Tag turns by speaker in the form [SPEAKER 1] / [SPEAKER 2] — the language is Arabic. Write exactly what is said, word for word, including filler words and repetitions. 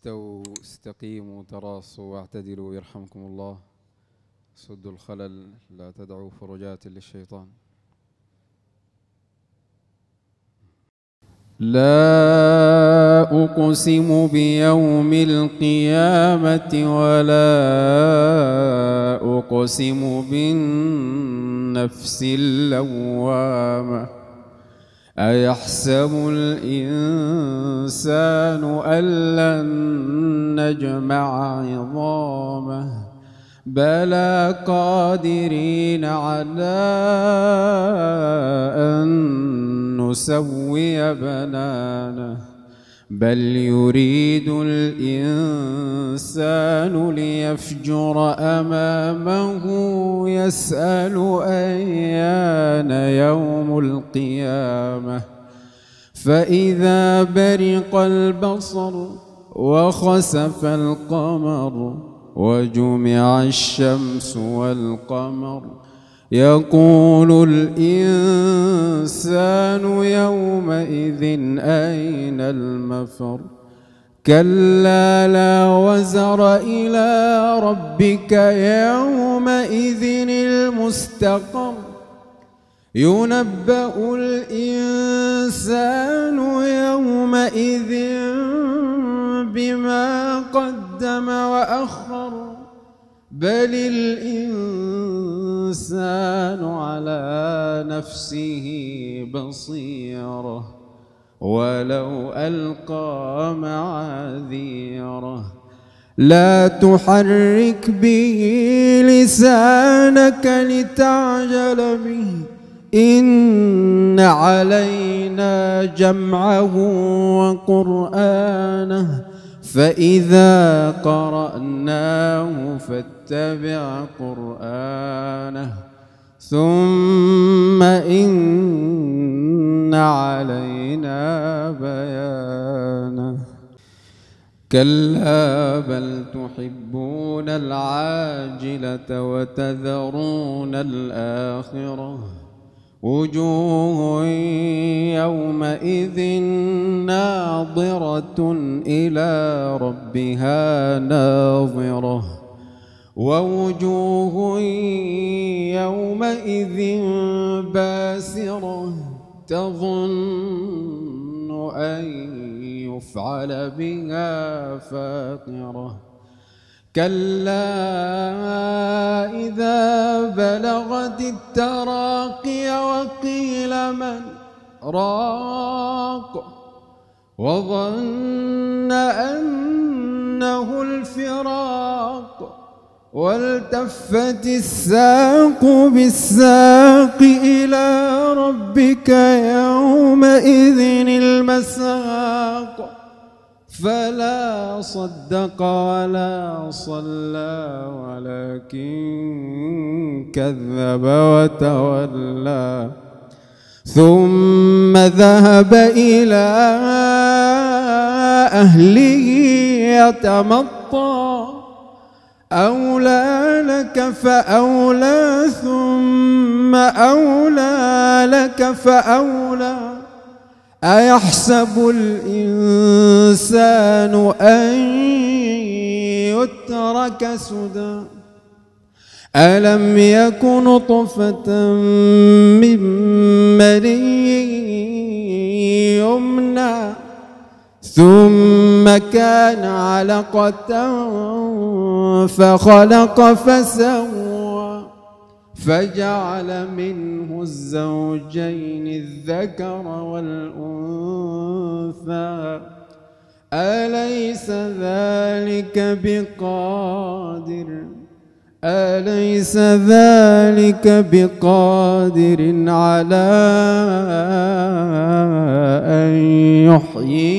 [SPEAKER 1] استووا استقيموا تراصوا واعتدلوا يرحمكم الله. سدوا الخلل، لا تدعوا فرجات للشيطان. لا أقسم بيوم القيامة ولا أقسم بالنفس اللوامة. أيحسب الإنسان أن لن نجمع عظامه بلى قادرين على أن نسوي بنانه بل يريد الإنسان ليفجر أمامه يسأل أيان يوم القيامة. فإذا برق البصر وخسف القمر وجمع الشمس والقمر يقول الإنسان يومئذ أين المفر. كلا لا وزر إلى ربك يومئذ المستقر. ينبأ الإنسان يومئذ بما قدم وأخر بل الإنسان على نفسه بصيرة ولو ألقى معاذيره. لا تحرك به لسانك لتعجل به إن علينا جمعه وقرآنه فإذا قرأناه فاتبع قرآنه ثم إن علينا بيانه. كلا بل تحبون العاجلة وتذرون الآخرة. وجوه يومئذ ناظرة إلى ربها ناظرة ووجوه يومئذ باسرة تظن أن يفعل بها فاقرة. كلا إذا بلغت التراقي وقيل من راق وظن أنه الفراق والتفت الساق بالساق إلى ربك يومئذ المساق. فلا صدق ولا صلى ولكن كذب وتولى ثم ذهب إلى أهله يتمطى. أولى لك فأولى ثم أولى لك فأولى. أيحسب الإنسان أن يترك سدى ألم يك نطفة من مني يمنى ثم كان علقة فخلق فسوى فجعل منه الزوجين الذكر والأنثى. أليس ذلك بقادر أليس ذلك بقادر على أن يحيي